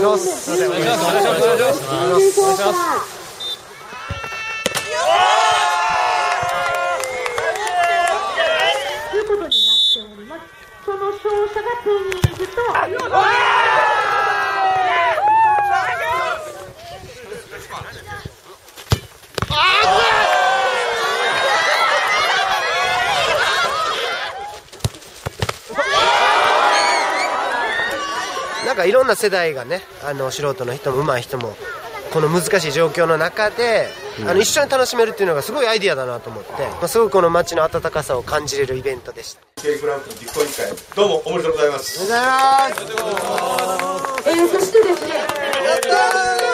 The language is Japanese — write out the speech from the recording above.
します。お願いします。お願いします。お願いします。 ということになっております。その勝者がペニーズとなんかいろんな世代がね、素人の人も上手い人もこの難しい状況の中で、一緒に楽しめるっていうのがすごいアイディアだなと思って、すごいこの街の温かさを感じれるイベントでした。 Kグランプリ実行委員会、どうもおめでとうございます。 おめでとうございます。 そしてですね、